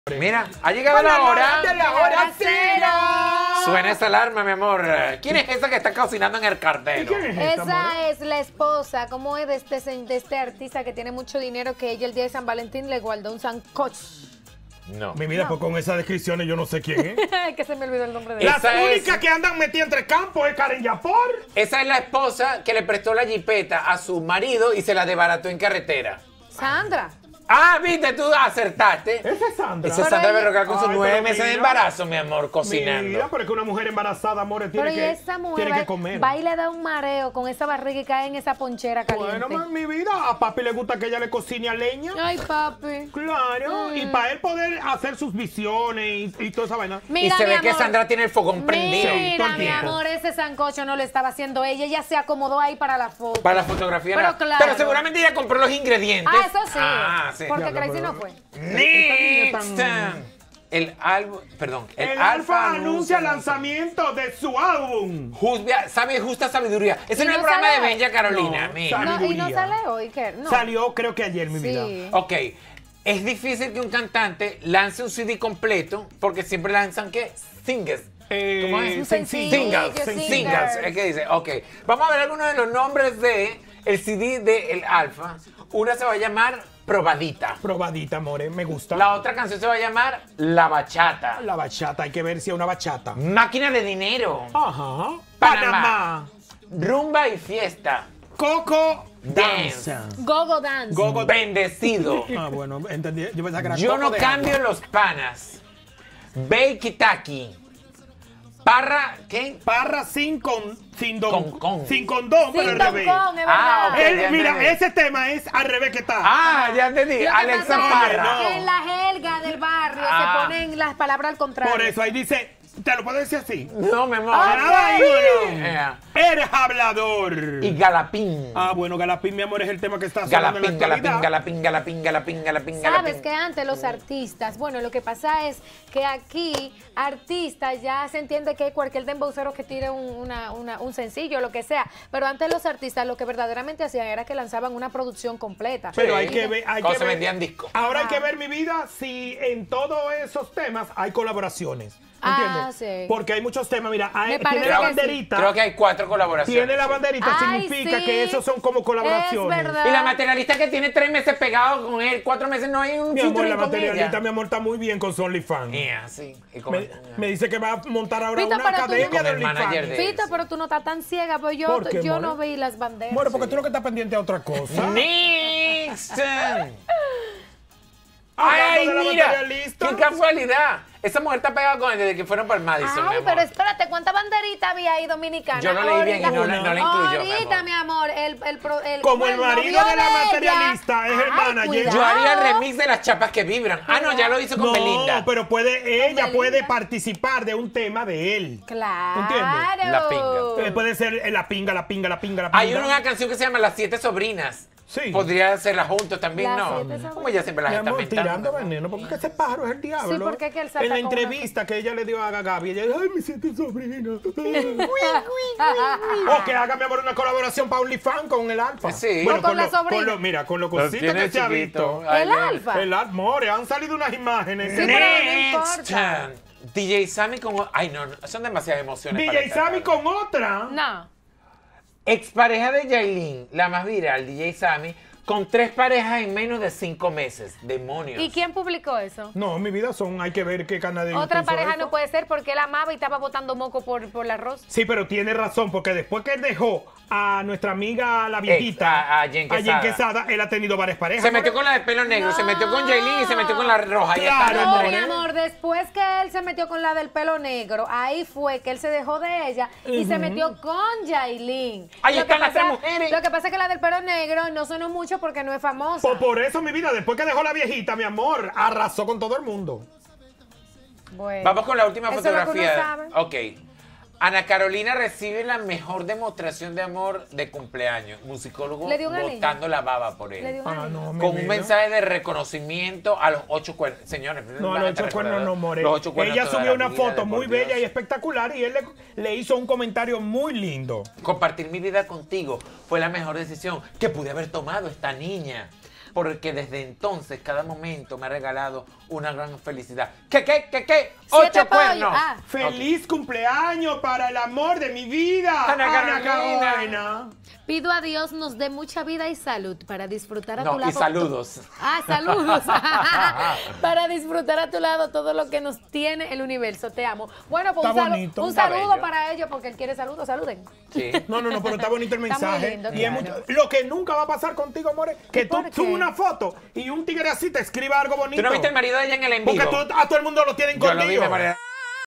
Mira, ha llegado la hora de la hora cero. Suena esa alarma, mi amor. ¿Quién es esa que está cocinando en el cardero? Esa es la esposa, como es de este artista que tiene mucho dinero, que ella el día de San Valentín le guardó un sancocho. No. Mi vida, pues con esas descripciones yo no sé quién es. Que se me olvidó el nombre de Las Esa es- únicas que andan metidas entre campos es Karen Yapor. Esa es la esposa que le prestó la jipeta a su marido y se la desbarató en carretera. Sandra. Ah, viste, tú acertaste. Esa es Sandra. Esa es Sandra ella- Berrocal con sus Ay, 9 pero meses de mira. embarazo, mi amor, Mira, cocinando. pero es que una mujer embarazada, amor, Pero tiene y que, esa mujer tiene que comer. va y le da un mareo con esa barriga y cae en esa ponchera caliente. Bueno, mi vida, a papi le gusta que ella le cocine a leña. Ay, papi. Claro, y para él poder hacer sus visiones y toda esa vaina. Y Mira, se mi ve que amor. Sandra tiene el fogón prendido. todo Mira, el mi tiempo. amor, ese sancocho no lo estaba haciendo ella. Ella se acomodó ahí para la foto. Para la fotografía. Pero no. claro. Pero seguramente ella compró los ingredientes. Ah, eso sí. Ah, sí. Porque Diablo, Crazy pero- no fue. Next. tan- El álbum, perdón, El Alfa anuncia el lanzamiento de su álbum. Sabe justa sabiduría. Ese Y no es el no programa de sale- Benja Carolina. No, mira. sale- No, y no Sabiduría. sale hoy, ¿qué? No. Salió creo que ayer, mi Sí. vida. Ok, es difícil que un cantante lance un CD completo porque siempre lanzan, ¿qué? Singles. ¿Cómo es? Un sencillo. Singles. Es que dice, ok. Vamos a ver algunos de los nombres de el CD de El Alfa. Una se va a llamar Probadita. Probadita, amore, me gusta. La otra canción se va a llamar La Bachata. La bachata, hay que ver si es una bachata. Máquina de Dinero. Ajá. Panamá. Rumba y Fiesta. Coco Dance. Dance. Gogo Dance. Gogo Bendecido. Ah, bueno, entendí. Yo pensaba que era Yo coco no de cambio agua. los panas. Beikitaki. Parra, ¿qué? Parra sin don. Con. Sin condón, pero Sin al Don revés. Con, es Ah, verdad. ok. Ya Mira, entendí. ese tema es al revés que está. Ah, ya entendí. Lo que Alexa pasa es Parra. no. que en la jerga del barrio Ah. se ponen las palabras al contrario. Por eso ahí dice, ¿te lo puedo decir así? No, mi amor. Nada ahí, bueno. Eh, Eres hablador. Y Galapín. Ah, bueno, Galapín, mi amor, es el tema que está sonando en la Galapín, actualidad. Galapín. Sabes que antes los artistas, bueno, lo que pasa es que aquí artistas ya se entiende que hay cualquier dembocero que tire un sencillo, lo que sea, pero antes los artistas lo que verdaderamente hacían era que lanzaban una producción completa. Pero Sí. hay que ver, Cuando se vendían discos. Ahora hay Ah. que ver, mi vida, si en todos esos temas hay colaboraciones. Ah, ¿Entiendes? sí. Porque hay muchos temas, mira, Me tiene parece la que sí. banderita. Creo que hay 4 colaboraciones. Tiene la banderita, Ay, significa sí. que esos son como colaboraciones. Es verdad. Y la materialista que tiene 3 meses pegado con él, 4 meses no hay un Mi amor, featuring la con materialista, ella. mi amor, está muy bien con su OnlyFans. Yeah, sí. Y con- Me dice que va a montar ahora Pito, una pero tú academia no- de Con el manager OnlyFans. de- Fito, pero tú no estás tan ciega, pues ¿Por qué, yo more? no vi las banderas. Bueno, porque tú lo que estás pendiente a otra cosa. Next. Hablando Ay, de la mira, materialista. qué casualidad. Esa mujer está pegada con él desde que fueron para el Madison, mi Ay, amor. pero espérate, ¿cuántas banderitas había ahí dominicanas? Yo no leí bien y no la incluyó, mi Ahorita, amor. mi amor, Como el novio marido de la ella. materialista es el Ay, manager. cuidado. Yo haría el remix de las chapas que vibran. Ah, no, ya lo hizo con No, Belinda. pero ella Belinda. puede participar de un tema de él. Claro. ¿Entiendes? La pinga. Puede ser la pinga. Hay una canción que se llama Las 7 Sobrinas. Sí. Podría hacerla juntos también, Las ¿no? 7 Sobrinas. Como ella siempre las Mi está amor, mentando. tirando veneno, porque ese pájaro es el diablo. Sí, porque es que él salta en la con una entrevista que ella le dio a Gaby, ella dijo, ay, mis 7 sobrinos. O que haga, mi amor, una colaboración para OnlyFans con el Alfa. Sí. O con la sobrina. Mira, con lo Los cosita tiene que se ha chiquito. visto. Ay, El nene. Alfa. El Alfa, more, han salido unas imágenes. Sí, pero no Next. importa. DJ Sammy con... Ay, no, son demasiadas emociones. para DJ esta Sammy tarde. con otra. No. Expareja de Yailin, la más viral, DJ Sammy, con 3 parejas en menos de 5 meses. Demonios. ¿Y quién publicó eso? No, mi vida hay que ver qué canal de Otra YouTube pareja hizo no eso. puede ser porque él amaba y estaba botando moco por el arroz. Sí, pero tiene razón, porque después que él dejó a nuestra amiga la viejita, a Jen Quesada. Quesada, él ha tenido varias parejas. Se metió more. con la de pelo negro, No. se metió con Yailin y se metió con la roja. Ahí Claro, está. No, amor. mi amor, después que él se metió con la del pelo negro, ahí fue que él se dejó de ella y se metió con Yailin. Ahí Lo están que las 3 pasa- mujeres. Lo que pasa es que la del pelo negro no sonó mucho porque no es famosa. Por eso, mi vida, después que dejó la viejita, mi amor, arrasó con todo el mundo. Bueno. Vamos con la última Eso es lo que uno fotografía. sabe. Ok. Ana Carolina recibe la mejor demostración de amor de cumpleaños. Musicólogo Le dio un anillo. botando la baba por él. Le dio un anillo. no, mi Con un vida. mensaje de reconocimiento a los 8 cuernos. Señores, No, a los 8 cuernos no, more. Los 8 cuernos Ella toda subió la una vida, foto de muy por Dios. bella y espectacular y él le hizo un comentario muy lindo. Compartir mi vida contigo fue la mejor decisión que pude haber tomado esta niña. porque desde entonces, cada momento me ha regalado una gran felicidad. ¿Qué? 7 ¡8 pollos. cuernos! Ah. ¡Feliz cumpleaños para el amor de mi vida! Ana Carolina. Carolina. Pido a Dios nos dé mucha vida y salud para disfrutar a No, tu lado. y saludos. Saludos. Para disfrutar a tu lado todo lo que nos tiene el universo. Te amo. Bueno, pues Está bonito, un está saludo bello. para ellos porque él quiere saludos. Saluden. Sí. No, pero está bonito el Está muy mensaje. lindo, Y es claro. mucho- lo que nunca va a pasar contigo, amores, que tú ¿Por qué? subes una foto y un tigre así te escriba algo bonito. ¿Tú no viste el marido de ella en el en Porque vivo? a todo el mundo lo tienen Yo lo vi, contigo. me parece.